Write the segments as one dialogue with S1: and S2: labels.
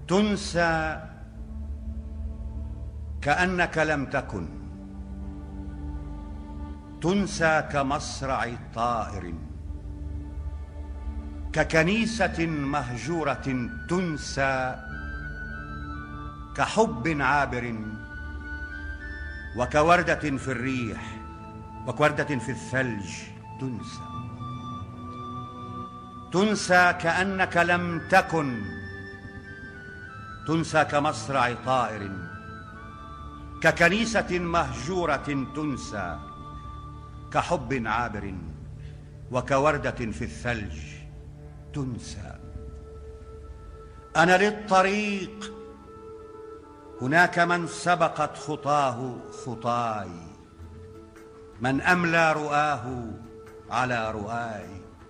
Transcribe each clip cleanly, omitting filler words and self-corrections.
S1: تنسى كأنك لم تكن، تنسى كمصرع طائر، ككنيسة مهجورة تنسى، كحب عابر، وكوردة في الريح، وكوردة في الثلج تنسى. تنسى كأنك لم تكن، تنسى كمصرع طائر، ككنيسة مهجورة تنسى، كحب عابر، وكوردة في الثلج تنسى. أنا للطريق، هناك من سبقت خطاه خطاي، من أملى رؤاه على رؤاي.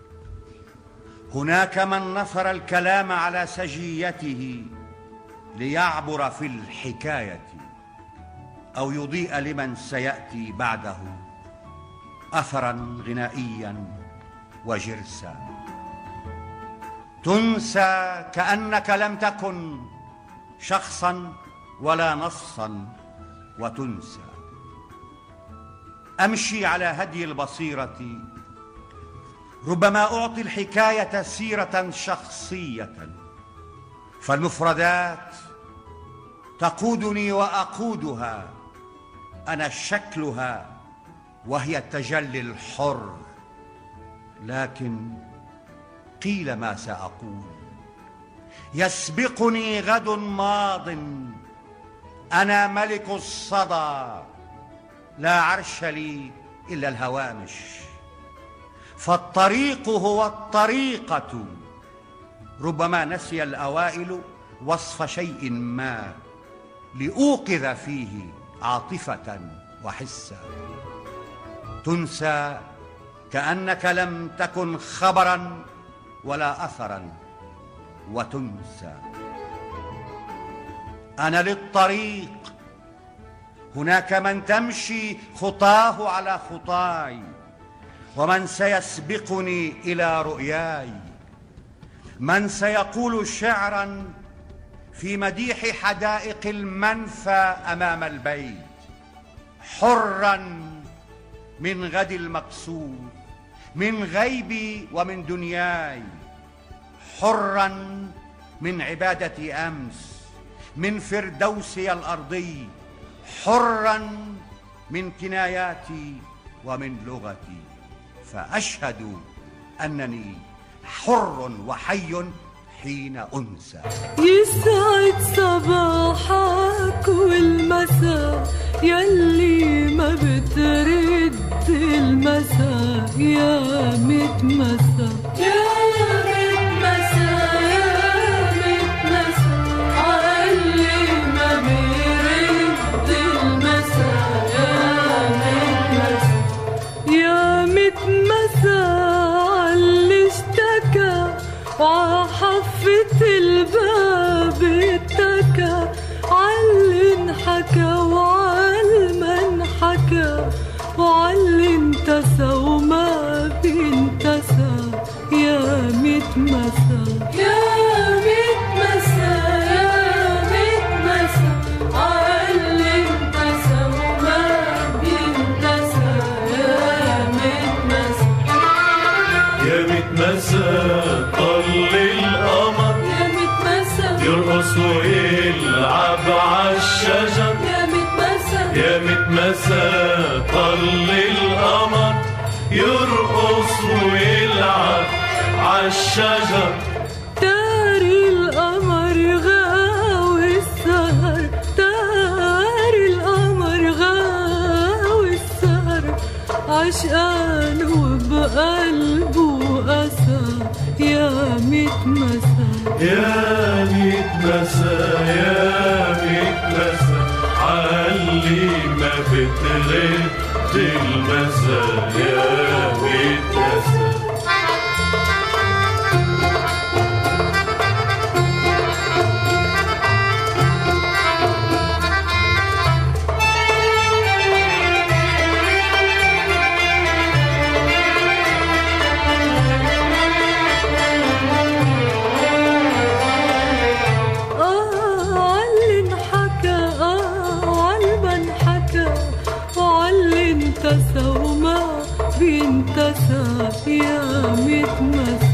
S1: هناك من نثر الكلام على سجيته ليعبر في الحكاية أو يضيء لمن سيأتي بعده أثرا غنائيا وجرسا. تنسى كأنك لم تكن شخصا ولا نصا، وتنسى. أمشي على هدي البصيرة، ربما أعطي الحكاية سيرة شخصية، فالمفردات تقودني وأقودها، أنا شكلها وهي التجلي الحر. لكن قيل ما سأقول، يسبقني غد ماض، أنا ملك الصدى، لا عرش لي إلا الهوامش، فالطريق هو الطريقة. ربما نسي الأوائل وصف شيء ما لأوقظ فيه عاطفة وحسا. تنسى كأنك لم تكن خبرا ولا أثرا، وتنسى. أنا للطريق، هناك من تمشي خطاه على خطاي، ومن سيسبقني إلى رؤياي، من سيقول شعرا في مديح حدائق المنفى أمام البيت، حرا من غد المقصود، من غيبي ومن دنياي، حرا من عبادة أمس، من فردوسي الأرضي، حرا من كناياتي ومن لغتي، فأشهد أنني حر وحي حين أنسى.
S2: يسعد صباحك والمساء يلي ما بترد المساء، يا متمسى يا متمسى يا متمسى علي ما بيرد المساء، يا متمسى علي اشتكى وعحفة الباب اتكى، علي انحكى وعلى انحكى، وعلي انتسى وما بينتسى، يا متمسى يا متمسى يا متمسى علي انتسى وما بينتسى، يا متمسى
S3: يا متمسى طل القمر،
S2: يا متمسى
S3: يرقص ويلعب عالشجر،
S2: يا متمسى
S3: يا متمسى طل القمر، يرقص ويلعب عالشجر.
S2: داري القمر غاوي السهر، داري القمر غاوي السهر، عشقان وبقلبه أسى، يا متمسى
S3: يا متمسى يا متمسى علي ما بترد المساء، يا متمسى.
S2: بينتسى وما بينتسى يا متمسى